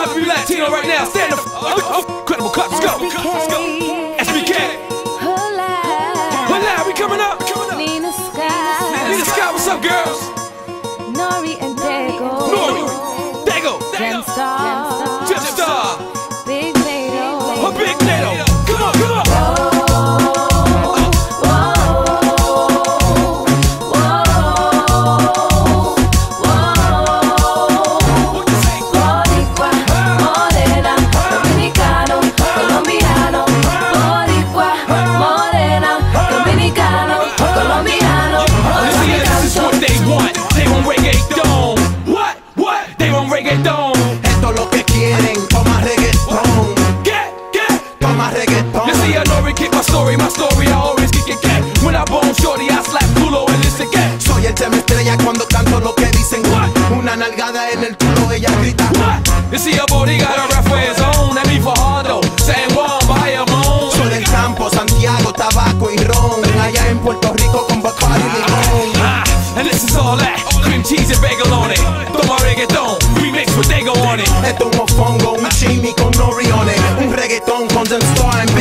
Every Latino right now, stand up. Incredible Cup, let's go. SBK. Hola, we coming up. Nina Sky. Nina Sky, what's up, girls? Nori and Dago. Nori, Dago, Gemstar. Gemstar. Big Nato. Big Nato. Come on, come on. Esto es lo que quieren, toma reggaetón. Toma reggaetón. You see, I know we kick my story, I always kick it cat. When I bone shorty, I slap culo and listen cat. Soy el tema estrella cuando canto lo que dicen. Una nalgada en el culo, ella grita. You see, a body got a rap for his own. That me Fajardo, San Juan, Bayamón. Soy del campo, Santiago, tabaco y ron. Allá en Puerto Rico con Bacardi y limón. And this is all that, cream cheese and bagel on it. Toma reggaeton, remix with Dago on it. Esto es un mofongo, un chimi con Nori on it. Un reggaetón con Gemstar.